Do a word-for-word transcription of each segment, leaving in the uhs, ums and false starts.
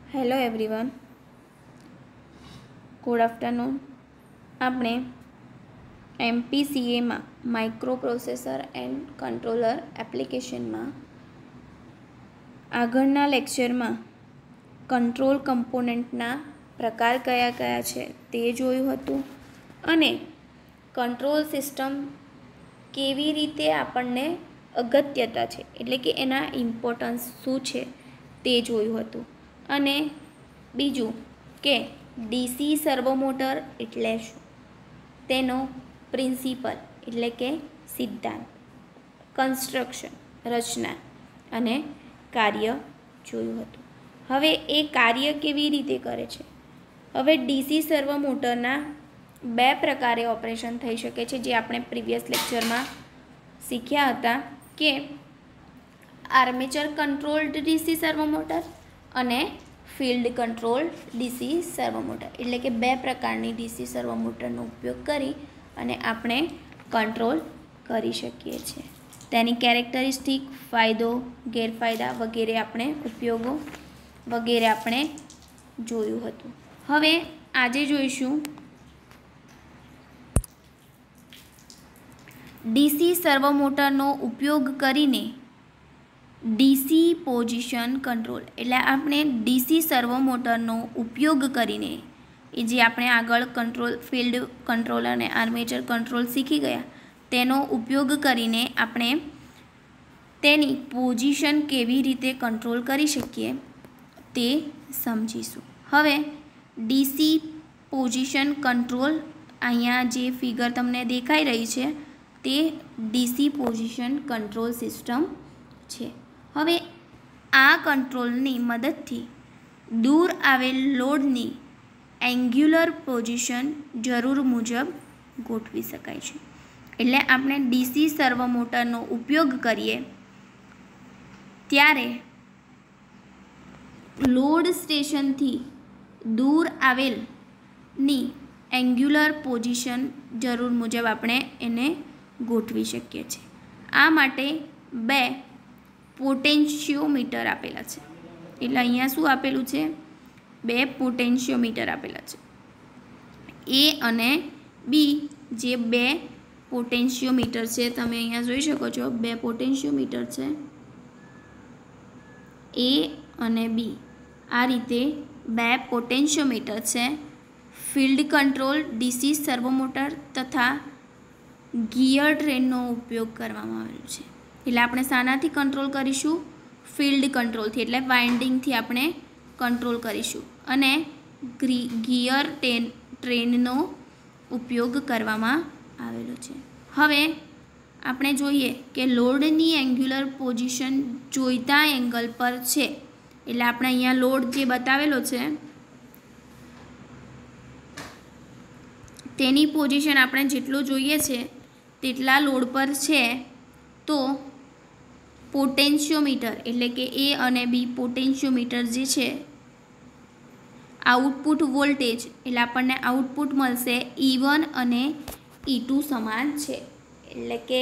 Hello everyone, good afternoon. આપણે એમપીસીએમાં micro processor and controller એપ્લિકેશનમાં આગળના લેક્ચરમાં કંટ્રોલ કમ્પોનન્ટના પ્રકાર કયા કયા છે તે જોયું હતું અને કંટ્રોલ સિસ્ટમ કેવી રીતે આપણને અગત્યતા છે એટલે કે એના ઇમ્પોર્ટન્સ શું છે તે જોયું હતું. અને બીજું કે ડીસી સર્વો મોટર એટલે શું, તેનો પ્રિન્સિપલ એટલે કે સિદ્ધાંત, કન્સ્ટ્રક્શન રચના અને કાર્ય જોયું હતું. હવે એ કાર્ય કેવી રીતે કરે છે. હવે ડીસી સર્વો મોટરના બે પ્રકારે ઓપરેશન થઈ શકે છે, જે આપણે પ્રીવિયસ લેક્ચરમાં શીખ્યા હતા કે armature controlled DC servo motor અને field control DC servo motor, એટલે કે બે પ્રકારની ડીસી સર્વો મોટરનો ઉપયોગ કરી અને આપણે કંટ્રોલ કરી શકીએ છીએ. તેની કેરેક્ટરિસ્ટિક, ફાયદો, ગેરફાયદા વગેરે આપણે ઉપયોગો વગેરે આપણે જોયું હતું. હવે આજે જોઈશું ડીસી સર્વો મોટરનો ઉપયોગ કરીને ડીસી પોઝિશન કંટ્રોલ, એટલે આપણે ડીસી સર્વો મોટરનો ઉપયોગ કરીને એ જે આપણે આગળ કંટ્રોલ ફિલ્ડ કંટ્રોલ અને આર્મેચર કંટ્રોલ શીખી ગયા તેનો ઉપયોગ કરીને આપણે તેની પોઝિશન કેવી રીતે કંટ્રોલ કરી શકીએ તે સમજીશું. હવે ડીસી પોઝિશન કંટ્રોલ, અહીંયા જે ફિગર તમને દેખાઈ રહી છે તે ડીસી પોઝિશન કંટ્રોલ સિસ્ટમ છે. હવે આ કંટ્રોલની મદદથી દૂર આવેલ લોડની એન્ગ્યુલર પોઝિશન જરૂર મુજબ ગોઠવી શકાય છે. એટલે આપણે ડીસી સર્વો મોટરનો ઉપયોગ કરીએ ત્યારે લોડ સ્ટેશનથી દૂર આવેલની એન્ગ્યુલર પોઝિશન જરૂર મુજબ આપણે એને ગોઠવી શકીએ છીએ. આ માટે બે પોટેન્શિયોમીટર આપેલા છે. એટલે અહીંયા શું આપેલું છે, બે પોટેન્શિયોમીટર આપેલા છે. એ અને બી જે બે પોટેન્શિયોમીટર છે, તમે અહીંયા જોઈ શકો છો બે પોટેન્શિયોમીટર છે એ અને બી. આ રીતે બે પોટેન્શિયોમીટર છે. Field control DC servo motor તથા ગિયર ટ્રેનનો ઉપયોગ કરવામાં આવેલો છે. એટલે આપણે શાનાથી કંટ્રોલ કરીશું, ફિલ્ડ કંટ્રોલથી, એટલે વાઇન્ડિંગથી આપણે કંટ્રોલ કરીશું અને ગિયર ટ્રેન ટ્રેનનો ઉપયોગ કરવામાં આવેલો છે. હવે આપણે જોઈએ કે લોડની એન્ગ્યુલર પોઝિશન જોઈતા એંગલ પર છે. એટલે આપણે અહીંયા લોડ જે બતાવેલો છે તેની પોઝિશન આપણે જેટલું જોઈએ છે તેટલા લોડ પર છે તો પોટેન્શિયોમીટર એટલે કે એ અને બી પોટેન્શિયોમીટર જે છે આઉટપુટ વોલ્ટેજ, એટલે આપણને આઉટપુટ મળશે ઈ વન અને ઈ ટુ સમાન છે. એટલે કે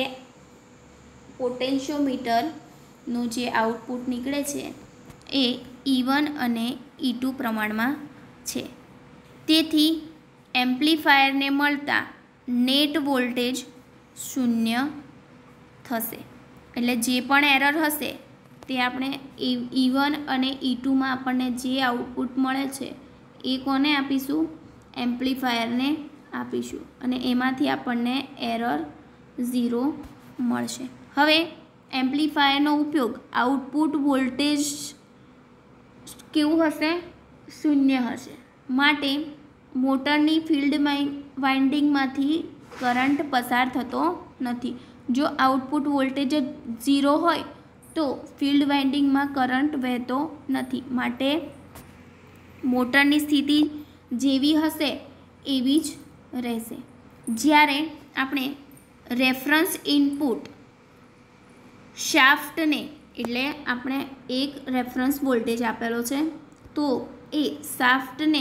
પોટેન્શિયોમીટરનું જે આઉટપુટ નીકળે છે એ ઈ વન અને ઈ ટુ પ્રમાણમાં છે. તેથી એમ્પ્લીફાયરને મળતા નેટ વોલ્ટેજ શૂન્ય થશે. એટલે જે પણ એરર હશે તે આપણે ઈ વન અને ઈ ટુમાં આપણને જે આઉટપુટ મળે છે એ કોને આપીશું, એમ્પ્લીફાયરને આપીશું અને એમાંથી આપણને એરર ઝીરો મળશે. હવે એમ્પ્લીફાયરનો ઉપયોગ આઉટપુટ વોલ્ટેજ કેવું હશે, શૂન્ય હશે. માટે મોટરની ફિલ્ડ વાઇન્ડિંગમાંથી કરંટ પસાર થતો નથી. જો આઉટપુટ વોલ્ટેજ જ ઝીરો હોય તો ફિલ્ડ વાઇન્ડિંગમાં કરંટ વહેતો નથી. માટે મોટરની સ્થિતિ જેવી હશે એવી જ રહેશે. જ્યારે આપણે રેફરન્સ ઇનપુટ શાફ્ટને, એટલે આપણે એક રેફરન્સ વોલ્ટેજ આપેલો છે તો એ શાફ્ટને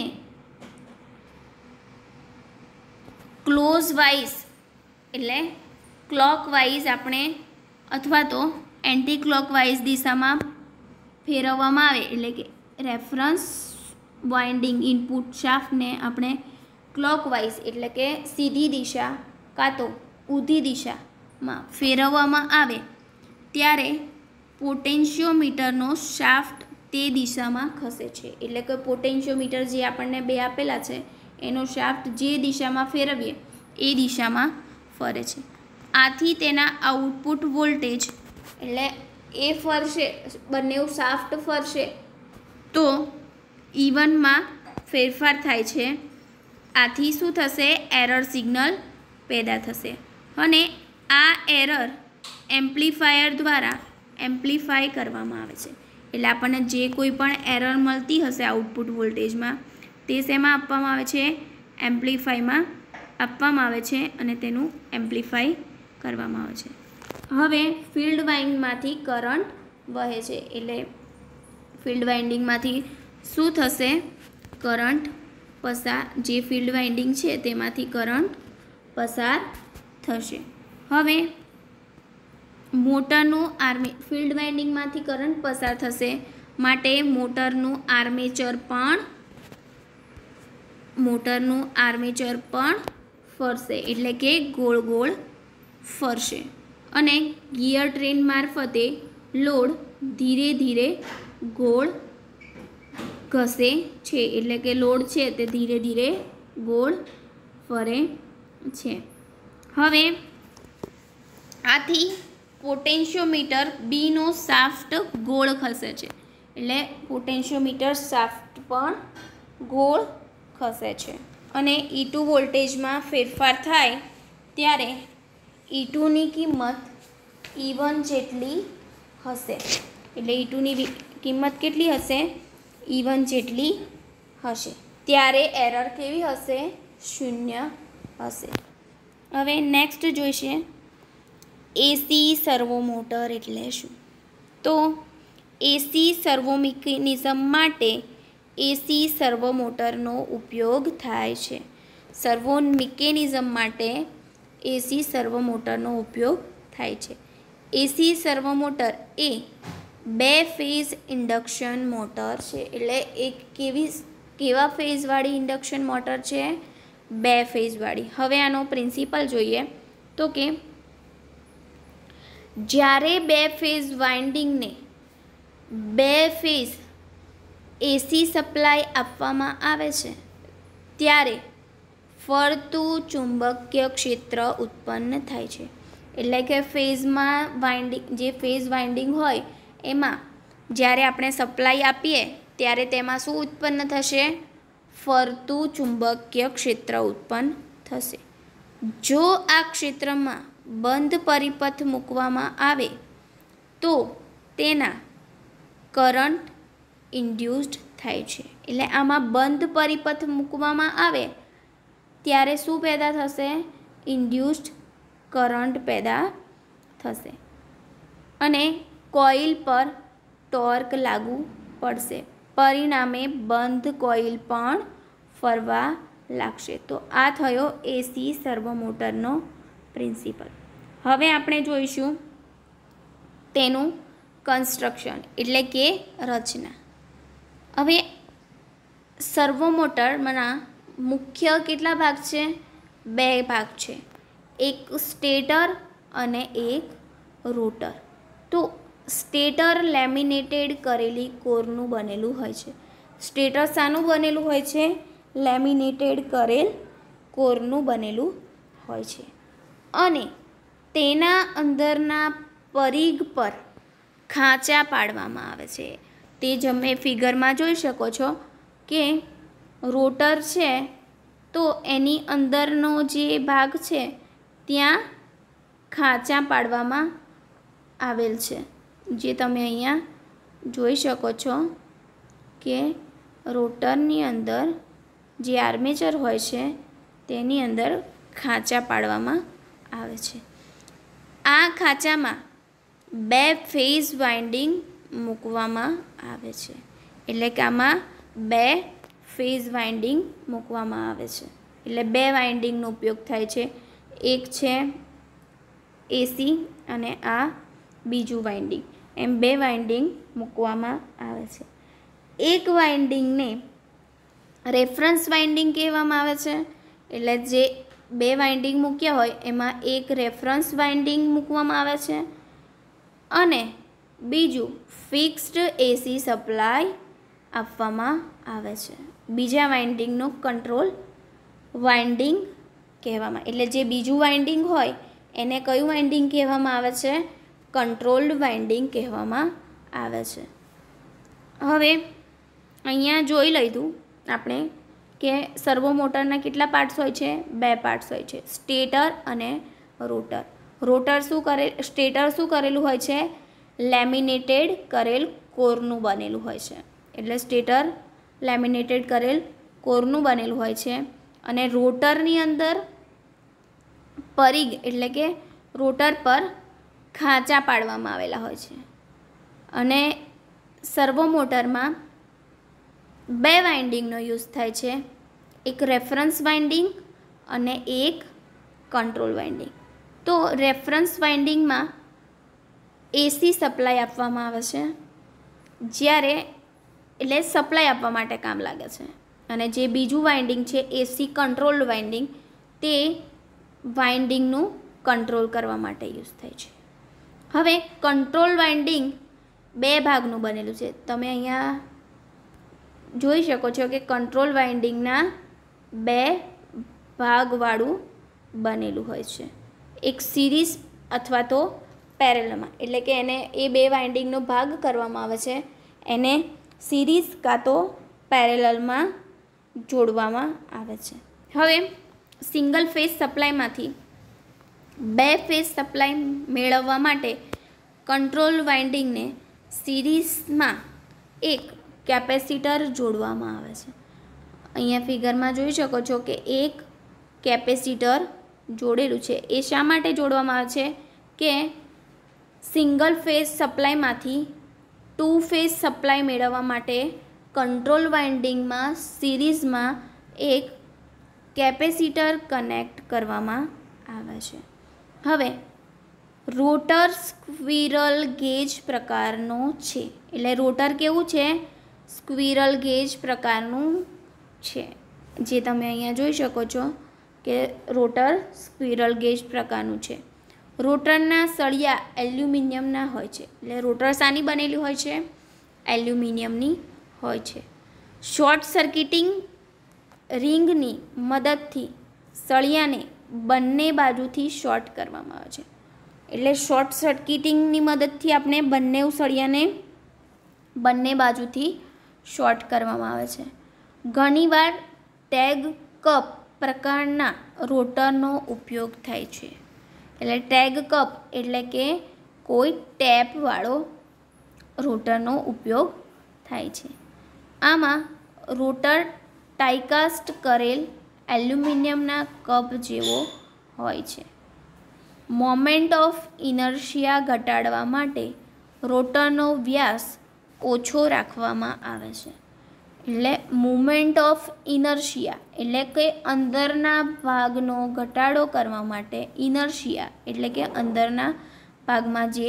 ક્લોઝ વાઇઝ એટલે ક્લોકવાઇઝ આપણે અથવા તો એન્ટી ક્લોકવાઇઝ દિશામાં ફેરવવામાં આવે, એટલે કે રેફરન્સ વાઇન્ડિંગ ઇનપુટ શાફ્ટને આપણે ક્લોકવાઇઝ એટલે કે સીધી દિશા કાં તો ઊંધી દિશામાં ફેરવવામાં આવે ત્યારે પોટેન્શિયોમીટરનો શાફ્ટ તે દિશામાં ખસે છે. એટલે કે પોટેન્શિયોમીટર જે આપણને બે આપેલા છે એનો શાફ્ટ જે દિશામાં ફેરવીએ એ દિશામાં ફરે છે. આથી તેના આઉટપુટ વોલ્ટેજ એટલે એ ફરશે, બંને શાફ્ટ ફરશે તો ઇવનમાં ફેરફાર થાય છે. આથી શું થશે? એરર સિગ્નલ પેદા થશે અને આ એરર એમ્પ્લીફાયર દ્વારા એમ્પ્લીફાય કરવામાં આવે છે. એટલે આપણને જે કોઈ પણ એરર મળતી હશે આઉટપુટ વોલ્ટેજમાં તે શેમાં આપવામાં આવે છે? એમ્પ્લીફાયમાં આપવામાં આવે છે અને તેનું એમ્પ્લીફાય કરવામાં આવે છે. હવે ફિલ્ડ વાઇન્ડિંગમાંથી કરંટ વહે છે. એટલે ફિલ્ડ વાઇન્ડિંગમાંથી શું થશે? કરંટ પસાર, જે ફિલ્ડ વાઇન્ડિંગ છે તેમાંથી કરંટ પસાર થશે. હવે મોટરનું આર્મે ફિલ્ડ વાઇન્ડિંગમાંથી કરંટ પસાર થશે માટે મોટરનું આર્મેચર પણ મોટરનું આર્મેચર પણ ફરશે એટલે કે ગોળ ગોળ ફરશે અને ગિયર ટ્રેન મારફતે લોડ ધીરે ધીરે ગોળ ઘસે છે. એટલે કે લોડ છે તે ધીરે ધીરે ગોળ ફરે છે. હવે આથી પોટેન્શિયોમીટર બીનો શાફ્ટ ગોળ ખસે છે. એટલે પોટેન્શિયોમીટર શાફ્ટ પણ ગોળ ખસે છે અને ઈ ટુ વોલ્ટેજમાં ફેરફાર થાય ત્યારે ઈ ટુની કિંમત ઈ વન જેટલી હશે. એટલે ઈ ટુની કિંમત કેટલી હશે? ઈ વન જેટલી હશે. ત્યારે એરર કેવી હશે? શૂન્ય હશે. હવે નેક્સ્ટ જોઈશે એસી સર્વો મોટર એટલે શું? તો એસી સર્વો મિકેનિઝમ માટે એસી સર્વો મોટરનો ઉપયોગ થાય છે. સર્વો મિકેનિઝમ માટે એસી સર્વો મોટરનો ઉપયોગ થાય છે. એસી સર્વો મોટર એ બે ફેઝ ઇન્ડક્શન મોટર છે. એટલે એક કેવી કેવા ફેઝવાળી ઇન્ડક્શન મોટર છે? બે ફેઝવાળી. હવે આનો પ્રિન્સિપલ જોઈએ તો કે જ્યારે બે ફેઝ વાઇન્ડિંગને બે ફેઝ એસી સપ્લાય આપવામાં આવે છે ત્યારે ફરતું ચુંબકીય ક્ષેત્ર ઉત્પન્ન થાય છે. એટલે કે ફેઝમાં વાઇન્ડિંગ જે ફેઝ વાઇન્ડિંગ હોય એમાં જ્યારે આપણે સપ્લાય આપીએ ત્યારે તેમાં શું ઉત્પન્ન થશે? ફરતું ચુંબકીય ક્ષેત્ર ઉત્પન્ન થશે. જો આ ક્ષેત્રમાં બંધ પરિપથ મૂકવામાં આવે તો તેના કરંટ ઇન્ડ્યુસ્ડ થાય છે. એટલે આમાં બંધ પરિપથ મૂકવામાં આવે ત્યારે શું પેદા થશે? ઇન્ડ્યુસ્ડ કરંટ પેદા થશે અને કોઇલ પર ટોર્ક લાગુ પડશે. પરિણામે બંધ કોઇલ પણ ફરવા લાગશે. તો આ થયો એસી સર્વો મોટરનો પ્રિન્સિપલ. હવે આપણે જોઈશું તેનું કન્સ્ટ્રક્શન એટલે કે રચના. હવે સર્વો મોટરના મુખ્ય કેટલા ભાગ છે? બે ભાગ છે, એક સ્ટેટર અને એક રોટર. તો સ્ટેટર લેમિનેટેડ કરેલી કોરનું બનેલું હોય છે. સ્ટેટર શાનું બનેલું હોય છે? લેમિનેટેડ કરેલ કોરનું બનેલું હોય છે અને તેના અંદરના પરિઘ પર ખાંચા પાડવામાં આવે છે. તે તમે ફિગરમાં જોઈ શકો છો કે રોટર છે તો એની અંદરનો જે ભાગ છે ત્યાં ખાંચા પાડવામાં આવેલ છે. જે તમે અહીંયા જોઈ શકો છો કે રોટરની અંદર જે આર્મેચર હોય છે તેની અંદર ખાંચા પાડવામાં આવે છે. આ ખાંચામાં બે ફેઝ વાઇન્ડિંગ મૂકવામાં આવે છે. એટલે કે આમાં બે ફેઝ વાઇન્ડિંગ મૂકવામાં આવે છે. એટલે બે વાઇન્ડિંગનો ઉપયોગ થાય છે. એક છે એસી અને આ બીજું વાઇન્ડિંગ, એમ બે વાઇન્ડિંગ મૂકવામાં આવે છે. એક વાઇન્ડિંગને રેફરન્સ વાઇન્ડિંગ કહેવામાં આવે છે, એટલે જે બે વાઇન્ડિંગ મૂક્યા હોય એમાં એક રેફરન્સ વાઇન્ડિંગ મૂકવામાં આવે છે અને બીજું ફિક્સ્ડ એસી સપ્લાય આપવામાં આવે છે. બીજા વાઇન્ડિંગનો કંટ્રોલ વાઇન્ડિંગ કહેવામાં, એટલે જે બીજું વાઇન્ડિંગ હોય એને કયું વાઇન્ડિંગ કહેવામાં આવે છે? કંટ્રોલ્ડ વાઇન્ડિંગ કહેવામાં આવે છે. હવે અહીંયા જોઈ લીધું આપણે કે સર્વો મોટરના કેટલા પાર્ટ્સ હોય છે? બે પાર્ટ્સ હોય છે, સ્ટેટર અને રોટર. રોટર શું કરે સ્ટેટર શું કરેલું હોય છે? લેમિનેટેડ કરેલ કોરનું બનેલું હોય છે, એટલે સ્ટેટર લેમિનેટેડ કરેલ કોરનું બનેલું હોય છે અને રોટરની અંદર પરિઘ એટલે કે રોટર પર ખાંચા પાડવામાં આવેલા હોય છે. અને સર્વો મોટરમાં બે વાઇન્ડિંગનો યુઝ થાય છે, એક રેફરન્સ વાઇન્ડિંગ અને એક કંટ્રોલ વાઇન્ડિંગ. તો રેફરન્સ વાઇન્ડિંગમાં એસી સપ્લાય આપવામાં આવે છે, જ્યારે એટલે સપ્લાય આપવા માટે કામ લાગે છે, અને જે બીજું વાઇન્ડિંગ છે એસી કંટ્રોલ્ડ વાઇન્ડિંગ તે વાઇન્ડિંગનું કંટ્રોલ કરવા માટે યુઝ થાય છે. હવે કંટ્રોલ વાઇન્ડિંગ બે ભાગનું બનેલું છે. તમે અહીંયા જોઈ શકો છો કે કંટ્રોલ વાઇન્ડિંગના બે ભાગવાળું બનેલું હોય છે, એક સિરીઝ અથવા તો પેરેલલમાં, એટલે કે એને એ બે વાઇન્ડિંગનો ભાગ કરવામાં આવે છે, એને સિરીઝ કાં તો પેરેલલમાં જોડવામાં આવે છે. હવે સિંગલ ફેઝ સપ્લાયમાંથી બે ફેઝ સપ્લાય મેળવવા માટે કંટ્રોલ વાઇન્ડિંગને સિરીઝમાં એક કેપેસિટર જોડવામાં આવે છે. અહીંયા ફિગરમાં જોઈ શકો છો કે એક કેપેસિટર જોડેલું છે. એ શા માટે જોડવામાં આવે છે? કે સિંગલ ફેઝ સપ્લાયમાંથી ટુ ફેઝ સપ્લાય મેળવવા માટે કંટ્રોલ વાઇન્ડિંગમાં સિરીઝમાં એક કેપેસિટર કનેક્ટ કરવામાં આવે છે. હવે રોટર સ્ક્વિરલ ગેજ પ્રકારનો છે, એટલે રોટર કેવું છે? સ્ક્વિરલ ગેજ પ્રકારનું છે, જે તમે અહીંયા જોઈ શકો છો કે રોટર સ્ક્વિરલ ગેજ પ્રકારનું છે. રોટરના સળિયા એલ્યુમિનિયમના હોય છે, એટલે રોટર શાની બનેલી હોય છે? એલ્યુમિનિયમની હોય છે. શોર્ટ સર્કિટિંગ રિંગની મદદથી સળિયાને બંને બાજુથી શોર્ટ કરવામાં આવે છે, એટલે શોર્ટ સર્કિટિંગની મદદથી આપણે બંને સળિયાને બંને બાજુથી શોર્ટ કરવામાં આવે છે. ઘણીવાર ટેગ કપ પ્રકારના રોટરનો ઉપયોગ થાય છે, એટલે ટેગ કપ એટલે કે કોઈ ટેપવાળો રોટરનો ઉપયોગ થાય છે. આમાં રોટર ટાઈકાસ્ટ કરેલ એલ્યુમિનિયમના કપ જેવો હોય છે. મોમેન્ટ ઓફ ઇનર્શિયા ઘટાડવા માટે રોટરનો વ્યાસ ઓછો રાખવામાં આવે છે, એટલે મુમેન્ટ ઓફ ઇનર્શિયા એટલે કે અંદરના ભાગનો ઘટાડો કરવા માટે ઇનર્શિયા એટલે કે અંદરના ભાગમાં જે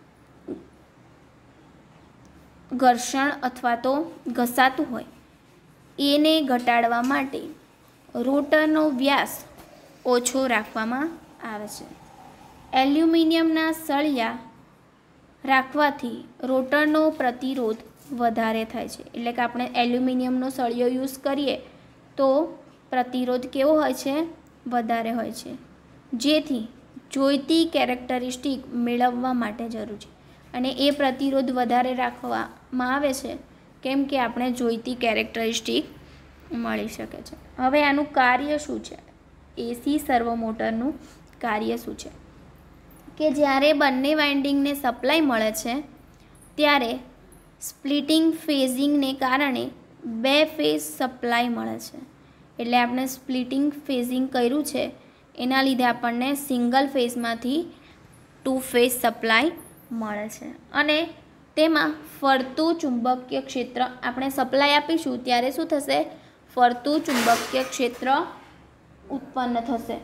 ઘર્ષણ અથવા તો ઘસાતું હોય એને ઘટાડવા માટે રોટરનો વ્યાસ ઓછો રાખવામાં આવે છે. એલ્યુમિનિયમના સળિયા રાખવાથી રોટરનો પ્રતિરોધ વધારે થાય છે, એટલે કે આપણે એલ્યુમિનિયમનો સળિયો યુઝ કરીએ તો પ્રતિરોધ કેવો હોય છે? વધારે હોય છે, જેથી જોઈતી કેરેક્ટરિસ્ટિક મેળવવા માટે જરૂર છે. અને એ પ્રતિરોધ વધારે રાખવામાં આવે છે કેમ કે આપણે જોઈતી કેરેક્ટરિસ્ટિક મળી શકે છે. હવે આનું કાર્ય શું છે? એસી સર્વો મોટરનું કાર્ય શું છે? કે જ્યારે બંને વાઇન્ડિંગને સપ્લાય મળે છે ત્યારે સ્પ્લિટિંગ ફેઝિંગને કારણે બે ફેઝ સપ્લાય મળે છે, એટલે આપણે સ્પ્લિટિંગ ફેઝિંગ કર્યું છે એના લીધે આપણને સિંગલ ફેઝમાંથી ટુ ફેઝ સપ્લાય મળે છે. અને તેમાં ફરતું ચુંબકીય ક્ષેત્ર આપણે સપ્લાય આપીશું ત્યારે શું થશે? ફરતું ચુંબકીય ક્ષેત્ર ઉત્પન્ન થશે.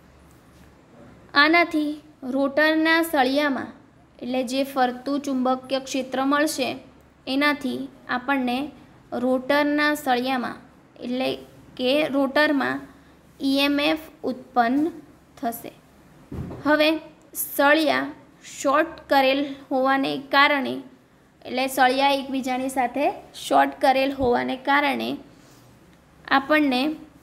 આનાથી રોટરના સળિયામાં એટલે જે ફરતું ચુંબકીય ક્ષેત્ર મળશે એનાથી આપણને રોટરના સળિયામાં એટલે કે રોટરમાં ઈએમએફ ઉત્પન્ન થશે. હવે સળિયા શોર્ટ કરેલ હોવાને કારણે એટલે સળિયા એકબીજાની સાથે શોર્ટ કરેલ હોવાને કારણે આપણને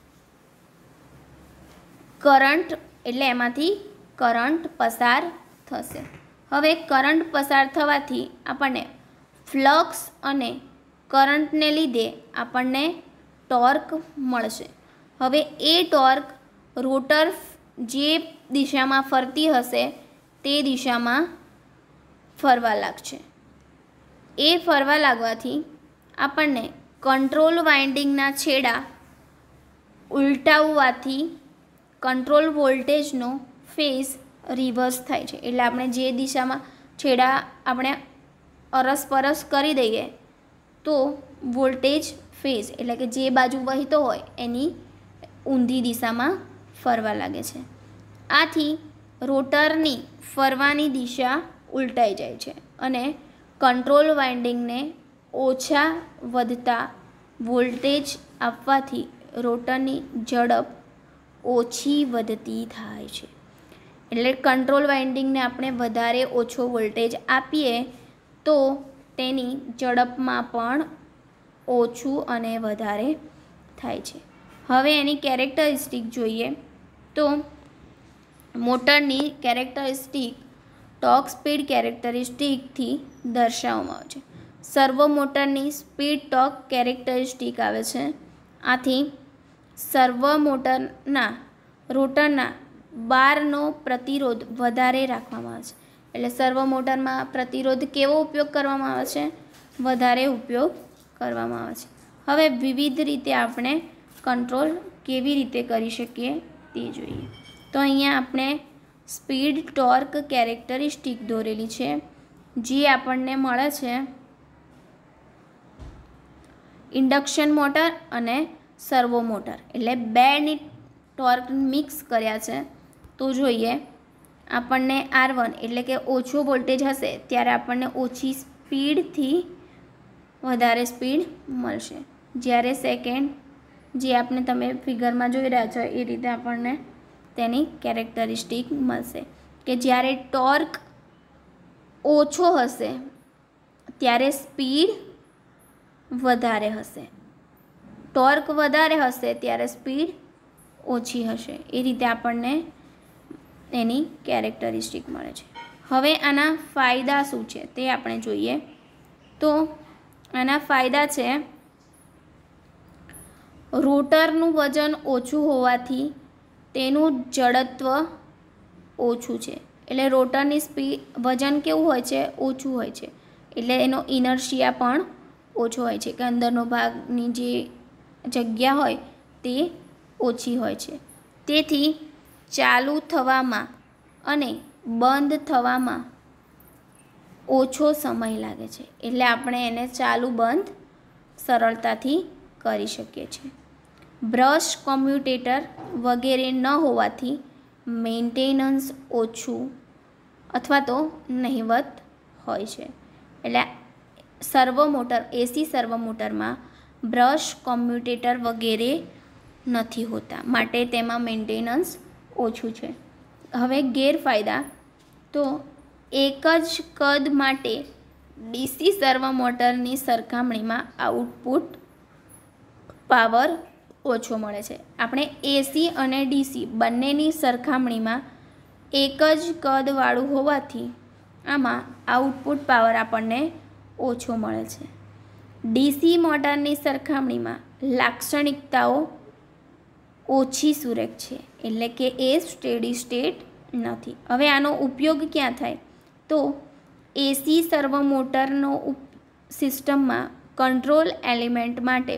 કરંટ એટલે એમાંથી કરંટ પસાર થશે. હવે કરંટ પસાર થવાથી આપણને ફ્લક્સ અને કરંટને લીધે આપણને ટોર્ક મળશે. હવે એ ટોર્ક રોટર જે દિશામાં ફરતી હશે તે દિશામાં ફરવા લાગશે. એ ફરવા લાગવાથી આપણને કંટ્રોલ વાઇન્ડિંગના છેડા ઉલટાવવાથી કંટ્રોલ વોલ્ટેજનો ફેઝ રિવર્સ થાય છે. એટલે આપણે જે દિશામાં છેડા આપણે અરસપરસ કરી દઈએ તો વોલ્ટેજ ફેઝ એટલે કે જે બાજુ વહેતો હોય એની ઊંધી દિશામાં ફરવા લાગે છે. આથી રોટરની ફરવાની દિશા ઉલટાઈ જાય છે અને કંટ્રોલ વાઇન્ડિંગને ઓછા વધતા વોલ્ટેજ આપવાથી રોટરની ઝડપ ઓછી વધતી થાય છે. એટલે કંટ્રોલ વાઇન્ડિંગને આપણે વધારે ઓછો વોલ્ટેજ આપીએ તો તેની ઝડપમાં પણ ઓછું અને વધારે થાય છે. હવે એની કેરેક્ટરિસ્ટિક જોઈએ તો મોટરની કેરેક્ટરિસ્ટિક ટોર્ક સ્પીડ કેરેક્ટરિસ્ટિકથી દર્શાવવામાં આવે છે. સર્વો મોટરની સ્પીડ ટોર્ક કેરેક્ટરિસ્ટિક આવે છે. આથી સર્વો મોટરના રોટરના બારનો પ્રતિરોધ વધારે રાખવામાં આવે છે. એટલે સર્વો મોટરમાં પ્રતિરોધ કેવો ઉપયોગ કરવામાં આવે છે? વધારે ઉપયોગ કરવામાં આવે છે. હવે વિવિધ રીતે આપણે કંટ્રોલ કેવી રીતે કરી શકીએ તે જોઈએ. તો અહીંયા આપણે સ્પીડ ટોર્ક કેરેક્ટરિસ્ટિક દોરેલી છે, જે આપણને મળે છે ઇન્ડક્શન મોટર અને સર્વો મોટર. એટલે બેની ટોર્ક મિક્સ કર્યા છે. તો જોઈએ આપણને આર વન એટલે કે ઓછો વોલ્ટેજ હશે ત્યારે આપણને ઓછી સ્પીડથી વધારે સ્પીડ મળશે. જ્યારે સેકન્ડ જે આપણે તમે ફિગરમાં જોઈ રહ્યા છો એ રીતે આપણને તેની કેરેક્ટરિસ્ટિક મળશે કે જ્યારે ટોર્ક ઓછો હશે ત્યારે સ્પીડ વધારે હશે, ટોર્ક વધારે હશે ત્યારે સ્પીડ ઓછી હશે. એ રીતે આપણને એની કેરેક્ટરિસ્ટિક મળે છે. હવે આના ફાયદા શું છે તે આપણે જોઈએ. તો આના ફાયદા છે રોટરનું વજન ઓછું હોવાથી તેનું જડત્વ ઓછું છે. એટલે રોટરની સ્પીડ વજન કેવું હોય છે? ઓછું હોય છે. એટલે એનો ઇનર્શિયા પણ ઓછો હોય છે કે અંદરનો ભાગની જે જગ્યા હોય તે ઓછી હોય છે. તેથી ચાલુ થવામાં અને બંધ થવામાં ઓછો સમય લાગે છે. એટલે આપણે એને ચાલુ બંધ સરળતાથી કરી શકીએ છીએ. બ્રશ કોમ્યુટેટર વગેરે ન હોવાથી મેન્ટેનન્સ ઓછું અથવા તો નહિવત હોય છે. એટલે સર્વો મોટર એસી સર્વો મોટરમાં બ્રશ કોમ્યુટેટર વગેરે નથી હોતા, માટે તેમાં મેન્ટેનન્સ ઓછું છે. હવે ગેરફાયદા તો એક જ કદ માટે ડીસી સર્વો મોટરની સરખામણીમાં આઉટપુટ પાવર ઓછો મળે છે. આપણે એસી અને ડીસી બંનેની સરખામણીમાં એક જ કદવાળું હોવાથી આમાં આઉટપુટ પાવર આપણને ઓછો મળે છે. ડીસી મોટરની સરખામણીમાં લાક્ષણિકતાઓ ઓછી સુરેખ છે, એટલે કે એ સ્ટેડી સ્ટેટ નથી. હવે આનો ઉપયોગ ક્યાં થાય? તો એસી સર્વો મોટરનો સિસ્ટમમાં કંટ્રોલ એલિમેન્ટ માટે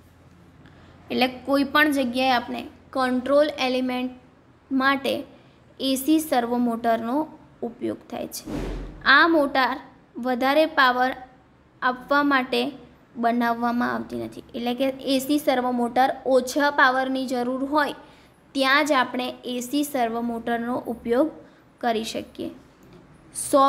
એટલે કોઈ પણ જગ્યાએ આપણે કંટ્રોલ એલિમેન્ટ માટે એસી સર્વો મોટરનો ઉપયોગ થાય છે. આ મોટર વધારે પાવર આપવા માટે બનાવવામાં આવતી નથી. એટલે કે એસી સર્વો મોટર ઓછા પાવરની જરૂર હોય ત્યાં જ આપણે એસી સર્વો મોટરનો ઉપયોગ કરી શકીએ. સો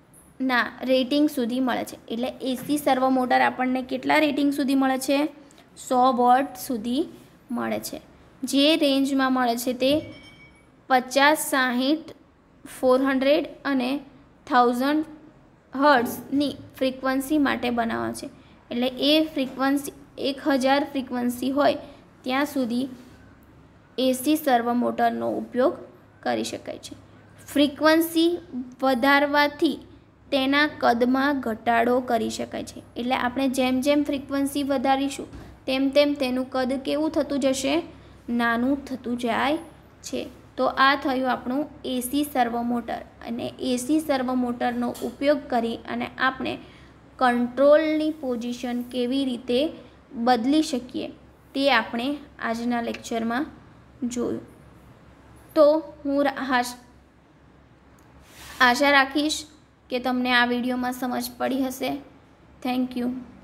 વોટના રેટિંગ સુધી મળે છે. એટલે એસી સર્વો મોટર આપણને કેટલા રેટિંગ સુધી મળે છે? સો વોટ સુધી મળે છે. જે રેન્જમાં મળે છે તે પચાસ સાહીઠ ફોર હંડ્રેડ અને થાઉઝન્ડ હર્ટ્ઝની ફ્રીક્વન્સી માટે બનાવવા છે. એટલે એ ફ્રીક્વન્સી એક હજાર ફ્રીક્વન્સી હોય ત્યાં સુધી એસી સર્વો મોટરનો ઉપયોગ કરી શકાય છે. ફ્રીક્વન્સી વધારવાથી તેના કદમાં ઘટાડો કરી શકાય છે. એટલે આપણે જેમ જેમ ફ્રીક્વન્સી વધારીશું તેમ તેમ તેનું કદ કેવું થતું જશે? નાનું થતું જાય છે. તો આ થયું આપણું એસી સર્વો મોટર. અને એસી સર્વો મોટરનો ઉપયોગ કરી અને આપણે કંટ્રોલની પોઝિશન કેવી રીતે બદલી શકીએ તે આપણે આજના લેક્ચરમાં જોયું. તો હું આશા રાખીશ કે તમને આ વિડીયોમાં સમજ પડી હશે. Thank you.